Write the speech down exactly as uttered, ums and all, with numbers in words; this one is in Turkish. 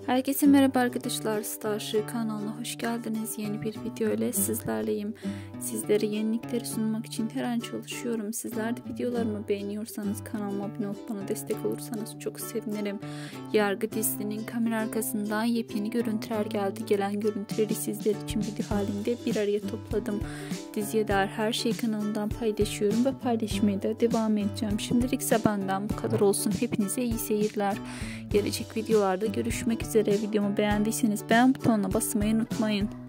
Herkese merhaba arkadaşlar, Starship kanalına hoş geldiniz. Yeni bir video ile sizlerleyim. Sizlere yenilikleri sunmak için her an çalışıyorum. Sizler de videolarımı beğeniyorsanız kanalıma abone olup bana destek olursanız çok sevinirim. Yargı dizisinin kamera arkasından yepyeni görüntüler geldi. Gelen görüntüleri sizler için video halinde bir araya topladım. Diziye dair her şeyi kanalımdan paylaşıyorum ve paylaşmaya da devam edeceğim. Şimdilik benden bu kadar olsun. Hepinize iyi seyirler. Gelecek videolarda görüşmek üzere. Videomu beğendiyseniz beğen butonuna basmayı unutmayın.